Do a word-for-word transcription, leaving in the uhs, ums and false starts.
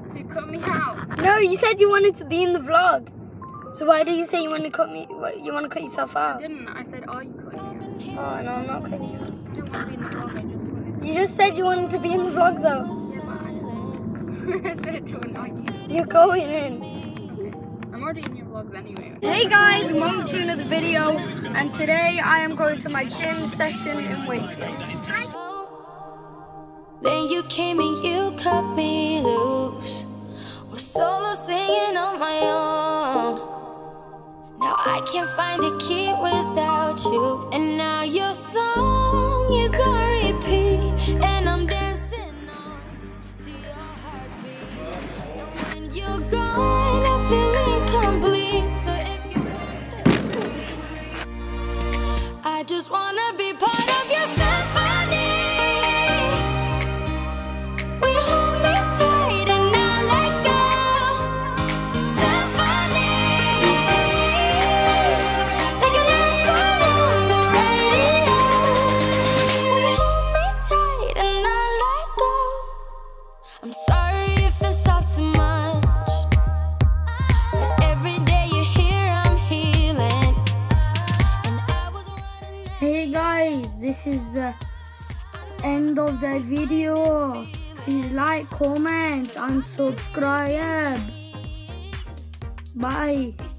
You cut me out. No, you said you wanted to be in the vlog. So why did you say you want to cut me? What, you want to cut yourself out? I didn't. I said, are you cutting me Oh no, I'm not cutting you out. out? I didn't want to be in the vlog. I just wanted. You just said you wanted to be in the vlog though. Yeah, but I, I said it to annoy you. You're going in. I'm already in your vlogs anyway. Hey guys, welcome to another video, and today I am going to my gym session in Wakefield. Then you came and you cut me loose. Was solo singing on my own. Now I can't find a key without you. And now your song is on repeat, and I'm dancing on to your heartbeat. And when you're gone, I feel incomplete. So if you want that, I just wanna be part of your symphony. Hey guys, this is the end of the video. Please like, comment and subscribe. Bye.